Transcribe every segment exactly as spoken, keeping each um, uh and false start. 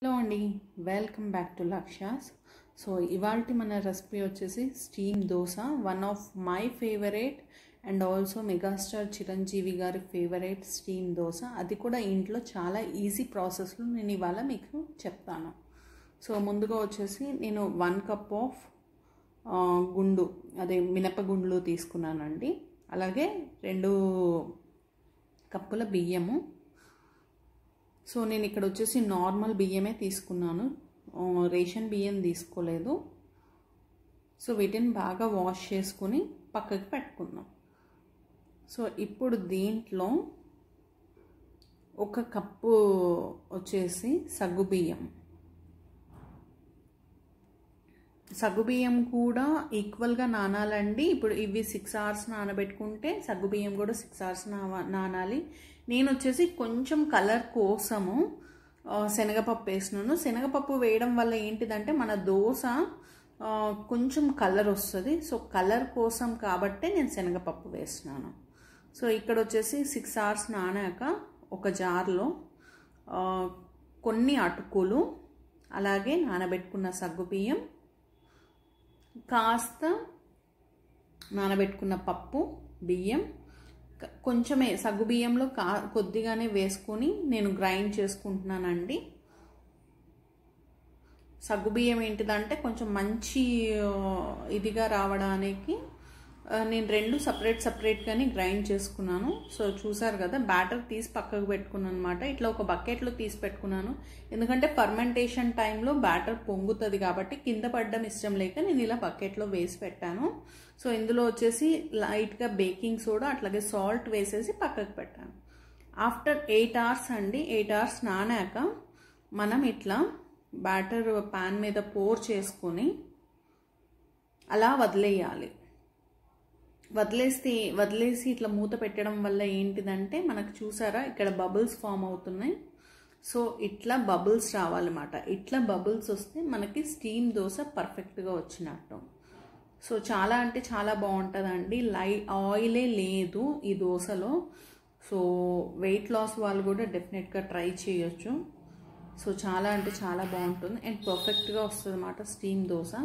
Hello అండి, welcome back to Lakshya's. So ఇవాల్టి మన రెసిపీ వచ్చేసి steam dosa. One of my favourite and also megastar Chiranjeevi గారి ఫేవరెట్ స్టీమ్ దోశ. అది కూడా ఇంట్లో చాలా ఈజీ ప్రాసెస్లో నేను ఇవాళ మీకు చెప్తాను. సో ముందుగా వచ్చేసి నేను వన్ కప్ ఆఫ్ గుండు అదే మినపగుండ్లు తీసుకున్నానండి. అలాగే రెండు కప్పుల బియ్యము. సో నేను ఇక్కడ వచ్చేసి నార్మల్ బియ్యమే తీసుకున్నాను, రేషన్ బియ్యం తీసుకోలేదు. సో వీటిని బాగా వాష్ చేసుకుని పక్కకి పెట్టుకుందాం. సో ఇప్పుడు దీంట్లో ఒక కప్పు వచ్చేసి సగ్గుబియ్యం. సగ్గుబియ్యం కూడా ఈక్వల్గా నానాలండి. ఇప్పుడు ఇవి సిక్స్ అవర్స్ నానబెట్టుకుంటే సగ్గుబియ్యం కూడా సిక్స్ అవర్స్ నా నానాలి. నేను వచ్చేసి కొంచెం కలర్ కోసము శనగపప్పు వేసినాను. శనగపప్పు వేయడం వల్ల ఏంటిదంటే మన దోశ కొంచెం కలర్ వస్తుంది. సో కలర్ కోసం కాబట్టే నేను శనగపప్పు వేసినాను. సో ఇక్కడ వచ్చేసి సిక్స్ అవర్స్ నానాక ఒక జార్లో కొన్ని అటుకులు, అలాగే నానబెట్టుకున్న సగ్గుబియ్యం, కాస్త నానబెట్టుకున్న పప్పు బియ్యం, కొంచెమే సగ్గుబియ్యంలో కా కొద్దిగానే వేసుకొని నేను గ్రైండ్ చేసుకుంటున్నానండి. సగ్గుబియ్యం ఏంటిదంటే కొంచెం మంచి ఇదిగా రావడానికి నేను రెండు సపరేట్ సపరేట్గానే గ్రైండ్ చేసుకున్నాను. సో చూసారు కదా, బ్యాటర్ తీసి పక్కకు పెట్టుకున్నాను అనమాట. ఇట్లా ఒక బకెట్లో తీసి పెట్టుకున్నాను, ఎందుకంటే ఫర్మెంటేషన్ టైంలో బ్యాటర్ పొంగుతుంది కాబట్టి కింద పడడం ఇష్టం లేక నేను ఇలా బకెట్లో వేసి పెట్టాను. సో ఇందులో వచ్చేసి లైట్గా బేకింగ్ సోడా అట్లాగే సాల్ట్ వేసేసి పక్కకు పెట్టాను. ఆఫ్టర్ ఎయిట్ అవర్స్ అండి, ఎయిట్ అవర్స్ నానాక మనం ఇట్లా బ్యాటర్ ప్యాన్ మీద పోర్ చేసుకొని అలా వదిలేయాలి. వదిలేసి వదిలేసి ఇట్లా మూత పెట్టడం వల్ల ఏంటిదంటే మనకు చూసారా ఇక్కడ బబుల్స్ ఫామ్ అవుతున్నాయి. సో ఇట్లా బబుల్స్ రావాలన్నమాట. ఇట్లా బబుల్స్ వస్తే మనకి స్టీమ్ దోశ పర్ఫెక్ట్గా వచ్చినట్టు. సో చాలా అంటే చాలా బాగుంటుందండి. లై ఆయిలే లేదు ఈ దోశలో. సో వెయిట్ లాస్ వాళ్ళు కూడా డెఫినెట్గా ట్రై చేయొచ్చు. సో చాలా అంటే చాలా బాగుంటుంది అండ్ పర్ఫెక్ట్గా వస్తుంది అన్నమాట స్టీమ్ దోశ.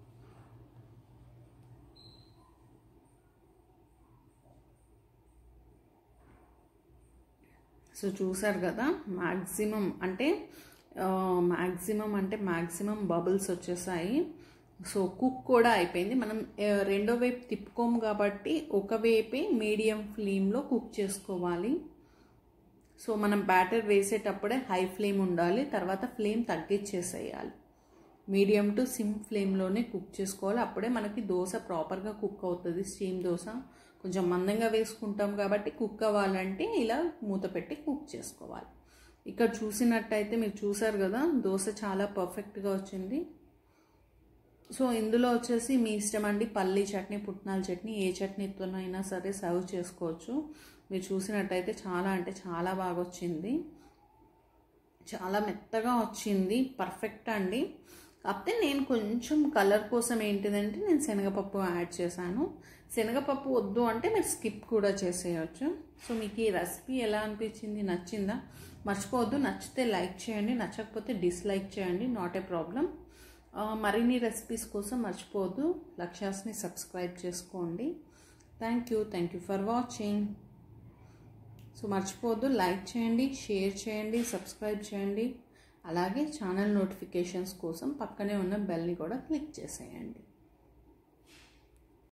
సో చూసారు కదా, మ్యాక్సిమం అంటే మ్యాక్సిమం అంటే మ్యాక్సిమం బబుల్స్ వచ్చేసాయి. సో కుక్ కూడా అయిపోయింది. మనం రెండో వైపు తిప్పుకోము కాబట్టి ఒకవైపే మీడియం ఫ్లేమ్లో కుక్ చేసుకోవాలి. సో మనం బ్యాటర్ వేసేటప్పుడే హై ఫ్లేమ్ ఉండాలి, తర్వాత ఫ్లేమ్ తగ్గించేసేయాలి. మీడియం టు సిమ్ ఫ్లేమ్లోనే కుక్ చేసుకోవాలి. అప్పుడే మనకి దోశ ప్రాపర్గా కుక్ అవుతుంది. స్టీమ్ దోశ కొంచెం మందంగా వేసుకుంటాం కాబట్టి కుక్ అవ్వాలంటే ఇలా మూత పెట్టి కుక్ చేసుకోవాలి. ఇక్కడ చూసినట్టయితే మీరు చూసారు కదా, దోశ చాలా పర్ఫెక్ట్గా వచ్చింది. సో ఇందులో వచ్చేసి మీ ఇష్టం అండి, పల్లీ చట్నీ, పుట్నాల చట్నీ, ఏ చట్నీతోనైనా సరే సర్వ్ చేసుకోవచ్చు. మీరు చూసినట్టయితే చాలా అంటే చాలా బాగా వచ్చింది, చాలా మెత్తగా వచ్చింది, పర్ఫెక్ట్ అండి. కాకపోతే నేను కొంచెం కలర్ కోసం ఏంటిదంటే నేను శనగపప్పు యాడ్ చేశాను. శనగపప్పు వద్దు అంటే మీరు స్కిప్ కూడా చేసేయచ్చు. సో మీకు ఈ రెసిపీ ఎలా అనిపించింది, నచ్చిందా? మర్చిపోవద్దు, నచ్చితే లైక్ చేయండి, నచ్చకపోతే డిస్లైక్ చేయండి, నాట్ ఏ ప్రాబ్లం. మరిన్ని రెసిపీస్ కోసం మర్చిపోవద్దు లక్ష్యాస్ని సబ్స్క్రైబ్ చేసుకోండి. Thank you thank you for watching. So మర్చిపోవద్దు లైక్ చేయండి, షేర్ చేయండి, సబ్స్క్రైబ్ చేయండి. అలాగే ఛానల్ నోటిఫికేషన్స్ కోసం పక్కనే ఉన్న బెల్ని కూడా క్లిక్ చేసేయండి.